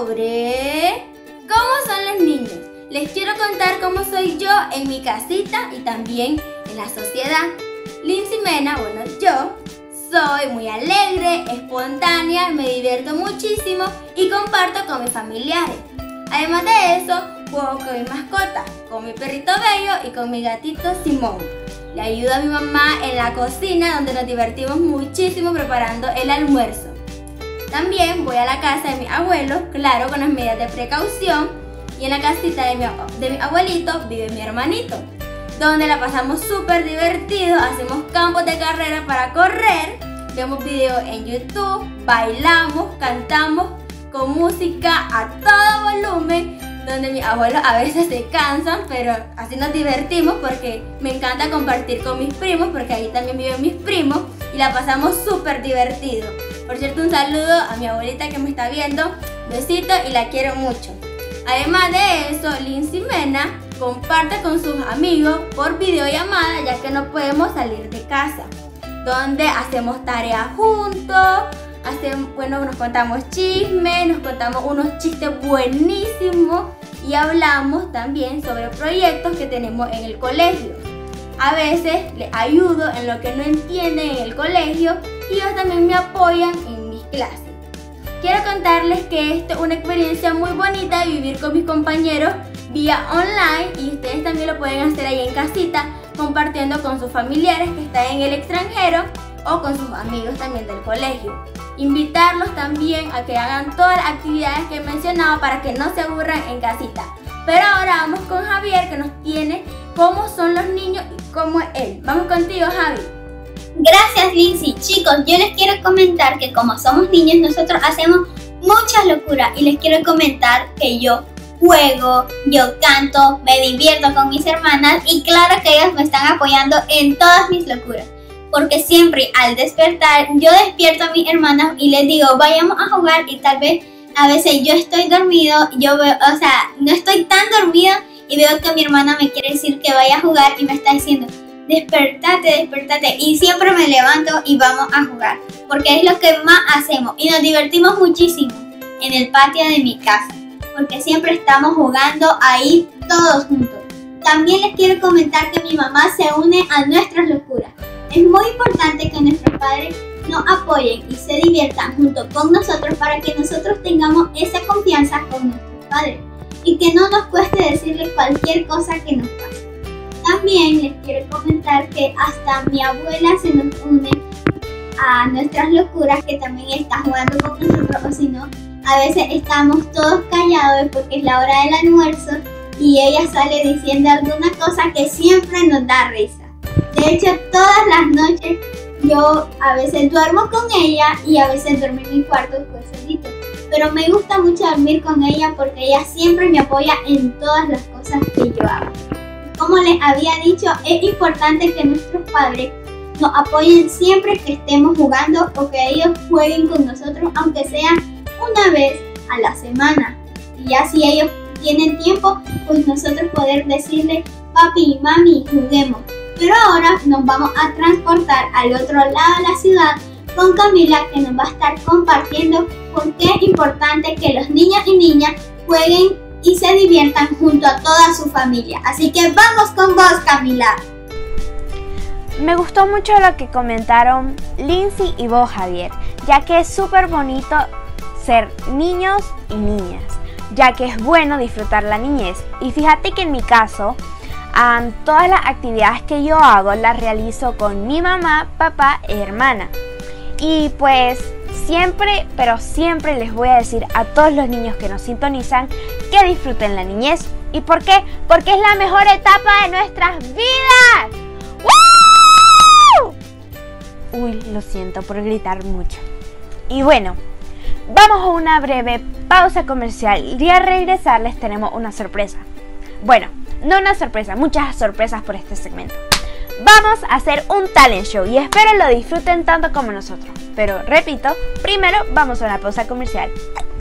sobre cómo son los niños. Les quiero contar cómo soy yo en mi casita y también en la sociedad. Lindsay Mena, bueno, yo soy muy alegre, espontánea, me divierto muchísimo y comparto con mis familiares. Además de eso, juego con mi mascota, con mi perrito Bello y con mi gatito Simón. Le ayudo a mi mamá en la cocina, donde nos divertimos muchísimo preparando el almuerzo. También voy a la casa de mis abuelos, claro, con las medidas de precaución. Y en la casita de mi abuelito vive mi hermanito, donde la pasamos súper divertido, hacemos campos de carrera para correr, vemos videos en YouTube, bailamos, cantamos con música a todo volumen, donde mis abuelos a veces se cansan, pero así nos divertimos porque me encanta compartir con mis primos, porque ahí también viven mis primos y la pasamos súper divertido. Por cierto, un saludo a mi abuelita que me está viendo, besito y la quiero mucho. Además de eso, Lindsay Mena comparte con sus amigos por videollamada, ya que no podemos salir de casa, donde hacemos tareas juntos, nos contamos chismes, nos contamos unos chistes buenísimos y hablamos también sobre proyectos que tenemos en el colegio. A veces les ayudo en lo que no entienden en el colegio y ellos también me apoyan en mis clases. Quiero contarles que esto es una experiencia muy bonita de vivir con mis compañeros vía online y ustedes también lo pueden hacer ahí en casita, compartiendo con sus familiares que están en el extranjero o con sus amigos también del colegio. Invitarlos también a que hagan todas las actividades que he mencionado para que no se aburran en casita. Pero ahora vamos con Javier, que nos tiene cómo son los niños y cómo es él. Vamos contigo, Javi. Gracias, Lindsay. Chicos, yo les quiero comentar que como somos niños, nosotros hacemos muchas locuras. Y les quiero comentar que yo juego, yo canto, me divierto con mis hermanas y claro que ellas me están apoyando en todas mis locuras. Porque siempre al despertar, yo despierto a mis hermanas y les digo, vayamos a jugar y tal vez a veces yo estoy dormido, no estoy tan dormido y veo que mi hermana me quiere decir que vaya a jugar y me está diciendo, despertate y siempre me levanto y vamos a jugar porque es lo que más hacemos y nos divertimos muchísimo en el patio de mi casa porque siempre estamos jugando ahí todos juntos. También les quiero comentar que mi mamá se une a nuestras locuras. Es muy importante que nuestros padres nos apoyen y se diviertan junto con nosotros para que nosotros tengamos esa confianza con nuestros padres y que no nos cueste decirles cualquier cosa que nos pase. También les quiero comentar que hasta mi abuela se nos une a nuestras locuras, que también está jugando con nosotros, o si no, a veces estamos todos callados porque es la hora del almuerzo y ella sale diciendo alguna cosa que siempre nos da risa. De hecho, todas las noches yo a veces duermo con ella y a veces duermo en mi cuarto pues solito. Pero me gusta mucho dormir con ella porque ella siempre me apoya en todas las cosas que yo hago. Como les había dicho, es importante que nuestros padres nos apoyen siempre que estemos jugando o que ellos jueguen con nosotros, aunque sea una vez a la semana. Y ya si ellos tienen tiempo, pues nosotros poder decirles, papi y mami, juguemos. Pero ahora nos vamos a transportar al otro lado de la ciudad con Camila, que nos va a estar compartiendo por qué es importante que los niños y niñas jueguen y se diviertan junto a toda su familia. Así que vamos con vos, Camila. Me gustó mucho lo que comentaron Lindsay y vos, Javier, ya que es súper bonito ser niños y niñas, ya que es bueno disfrutar la niñez. Y fíjate que en mi caso, todas las actividades que yo hago las realizo con mi mamá, papá e hermana. Y pues siempre, pero siempre les voy a decir a todos los niños que nos sintonizan que disfruten la niñez. ¿Y por qué? Porque es la mejor etapa de nuestras vidas. ¡Woo! Uy, lo siento por gritar mucho. Y bueno, vamos a una breve pausa comercial y al regresar les tenemos una sorpresa. Bueno, no una sorpresa, muchas sorpresas por este segmento. Vamos a hacer un talent show y espero lo disfruten tanto como nosotros. Pero repito, primero vamos a una pausa comercial.